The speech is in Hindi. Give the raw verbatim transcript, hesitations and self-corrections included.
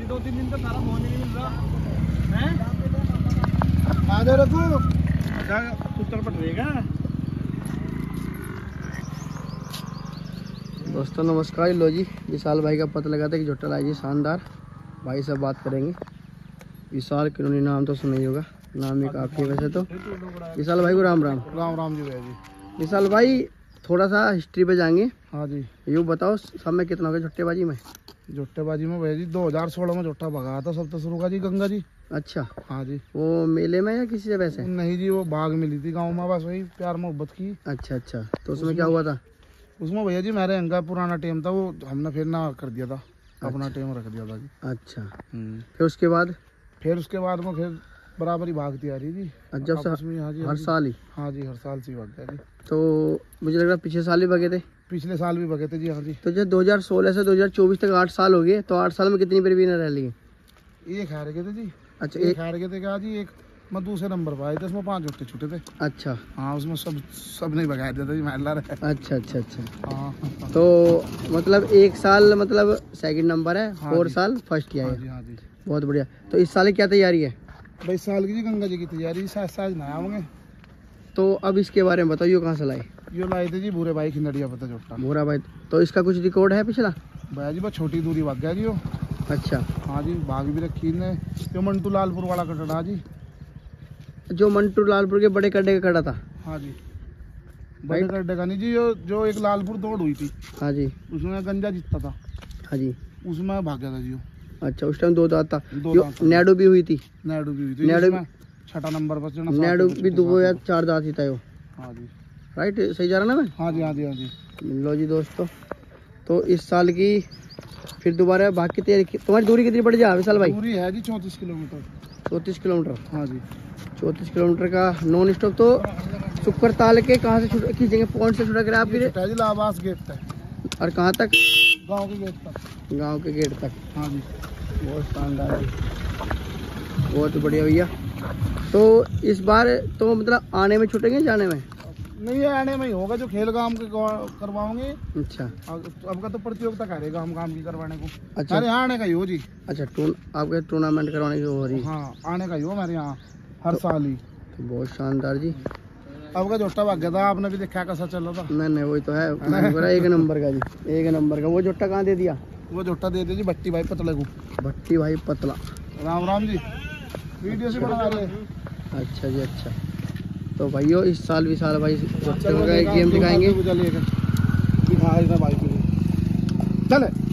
दो तीन दिन का सारा मोहन नहीं मिल रहा है। आधे रखो सूत्र पर रहेगा। दोस्तों नमस्कार। लो जी विशाल भाई का पता लगा था कि झोटा लाई जी शानदार। भाई से बात करेंगे। विशाल किरोनी नाम तो सुना ही होगा, नाम ही काफी है वैसे तो। विशाल भाई को राम राम। राम राम जी भैया जी। विशाल भाई थोड़ा सा हिस्ट्री पे जाएंगे। हाँ जी। यूँ बताओ समय कितना हो गया झुट्टेबाजी में? झुट्टेबाजी में भैया जी दो हजार सोलह में झुट्टा भगाया था सब शुरू का जी, गंगा जी। अच्छा। हाँ जी। वो मेले में या किसी से वैसे? नहीं जी, वो भाग मिली थी गाँव में, बस वही प्यार मोहब्बत की। अच्छा अच्छा। तो उसमें क्या हुआ था? उसमें भैया जी मेरे अंगा पुराना टेम था, वो हमने फिर ना कर दिया था, अपना टेम रख दिया था जी। अच्छा। फिर उसके बाद? फिर उसके बाद में फिर बराबर ही भागती आ रही थी जब से? हाँ जी, हर साल ही? हाँ जी, हर साल से भाग गया जी। तो मुझे लग रहा है पिछले साल ही भगे थे। पिछले साल भी भगे थे जी। हाँ जी। तो जब दो हजार सोलह से दो हजार चौबीस तक आठ साल हो गए, तो आठ साल में कितनी बार विनर रह ली? एक हार गए थे जी। अच्छा। एक हार गए थे क्या जी, एक मैं दूसरे नंबर पर आए थे, उसमें पांच झुट्टे छूटे थे। अच्छा। हाँ, उसमें सब सब नहीं भगाए थे जी, महिला रहे। अच्छा अच्छा अच्छा। हाँ। तो मतलब एक साल मतलब सेकंड नंबर है। हाँ और जी। साल फर्स्ट किया हाँ है। जी। हाँ जी। बहुत बढ़िया। तो इस साल क्या तैयारी है? भाई साल की जी गंगा जी की तैयारी, साथ साथ ना आवेंगे। तो अब इसके बारे में बताओ, ये कहाँ से लाए? यो लाए थे जी भूरे भाई खिंडड़िया पता झुट्टा। भूरा भाई। तो इसका कुछ रिकॉर्ड है पिछला? भैया जी बस छोटी दूरी भाग गया जी वो। अच्छा। हाँ जी, भाग भी रखी ने। जो मंटू लालपुर वाला कटड़ा जी, जो मंटू लालपुर के बड़े कड्डे का कड़ा था। हाँ जी, बड़े कड्डे का नहीं जी, जो जो एक लालपुर दौड़ हुई थी। हाँ जी। उसमें गंजा जीतता था। हाँ जी। उसमें भाग गया था जी वो। अच्छा, उस टाइम दो दांत था। दो जो दांत था। नैडो भी हुई थी। नैडू भी हुई थी। नैडू उसमें छठा नंबर पर चढ़ना। नैडो भी दो या चार दांत ही था वो। हाँ जी। राइट, सही जा रहा ना मैं? हाँ जी। हाँ जी। हाँ जी। लो जी दोस्तों, तो इस साल की फिर दोबारा भाग की तैयारी। तुम्हारी दूरी कितनी पड़ जा विशाल भाई? दूरी है जी चौंतीस किलोमीटर। चौंतीस किलोमीटर। हाँ जी। चौंतीस किलोमीटर का नॉन स्टॉप। तो सुपर ताल के कहाँ से छुट खींचेंगे? पॉइंट से छुटा कर आप फिर? जी लाबास गेट तक। और कहाँ तक? गांव के गेट तक। गांव के गेट तक। हाँ जी। बहुत शानदार है, बहुत बढ़िया भैया। तो इस बार तो मतलब आने में छूटेंगे जाने में? नहीं, आने में ही होगा, जो खेल काम के करवाओगे। अच्छा। अब का तो प्रतियोगिता करेगा हम काम की करवाने को। अच्छा। हमारे यहाँ आने का ही हो जी। अच्छा, टूर आपके टूर्नामेंट करवाने की हो रही? हाँ, आने का ही हो हमारे यहाँ हर साल ही। तो बहुत शानदार जी। अब का झोटा भाग गया था, आपने भी देखा कैसा चल रहा था। नहीं नहीं, वही तो है। एक नंबर का जी, एक नंबर का। वो झोटा कहाँ दे दिया? वो झोटा दे दे जी भट्टी भाई पतले को। भट्टी भाई पतला। राम राम जी। वीडियो से बना रहे। अच्छा जी, अच्छा। तो भाइयों इस साल विशाल भाई गेम दिखाएंगे। चले